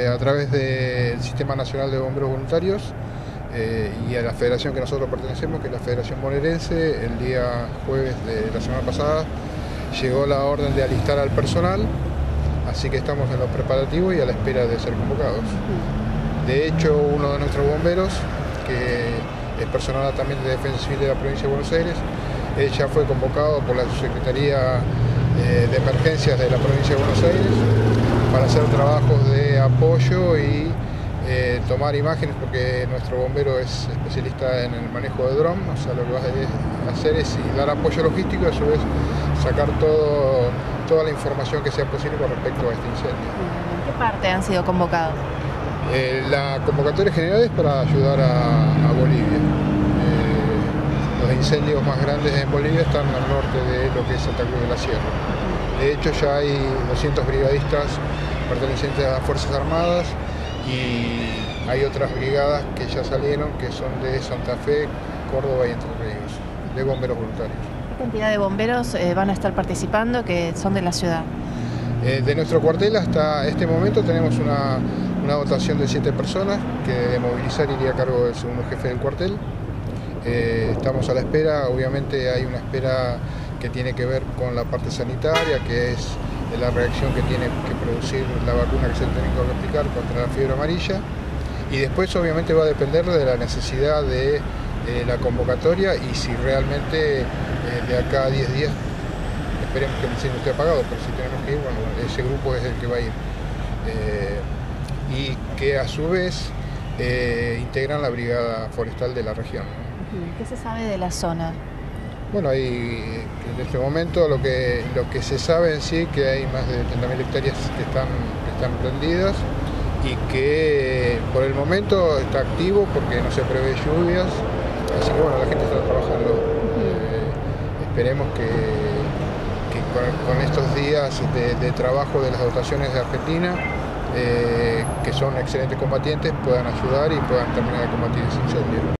a través del Sistema Nacional de Bomberos Voluntarios y a la federación que nosotros pertenecemos, que es la Federación Bonaerense. El día jueves de la semana pasada llegó la orden de alistar al personal, así que estamos en los preparativos y a la espera de ser convocados. De hecho, uno de nuestros bomberos, que es personal también de Defensa Civil de la provincia de Buenos Aires, él ya fue convocado por la Subsecretaría de Emergencias de la provincia de Buenos Aires para hacer trabajos de apoyo y tomar imágenes, porque nuestro bombero es especialista en el manejo de dron. O sea, lo que va a hacer es dar apoyo logístico y a su vez sacar toda la información que sea posible con respecto a este incendio. ¿En qué parte han sido convocados? La convocatoria general es para ayudar a Bolivia. Los incendios más grandes en Bolivia están al norte de lo que es Santa Cruz de la Sierra. De hecho, ya hay 200 brigadistas pertenecientes a las Fuerzas Armadas y hay otras brigadas que ya salieron, que son de Santa Fe, Córdoba y Entre Ríos, de bomberos voluntarios. ¿Qué cantidad de bomberos van a estar participando que son de la ciudad? De nuestro cuartel hasta este momento tenemos una dotación de 7 personas, que de movilizar iría a cargo del segundo jefe del cuartel. Estamos a la espera. Obviamente hay una espera que tiene que ver con la parte sanitaria, que es la reacción que tiene que producir la vacuna que se tiene que aplicar contra la fiebre amarilla, y después obviamente va a depender de la necesidad de la convocatoria y si realmente de acá a 10 días esperemos que el incendio esté apagado, pero si tenemos que ir, bueno, ese grupo es el que va a ir, y que a su vez integran la brigada forestal de la región. ¿Qué se sabe de la zona? Bueno, en este momento lo que se sabe en sí, que hay más de 30.000 hectáreas que están prendidas y que por el momento está activo porque no se prevé lluvias, así que bueno, la gente está trabajando. Esperemos que con estos días de trabajo de las dotaciones de Argentina, que son excelentes combatientes, puedan ayudar y puedan terminar de combatir ese incendio.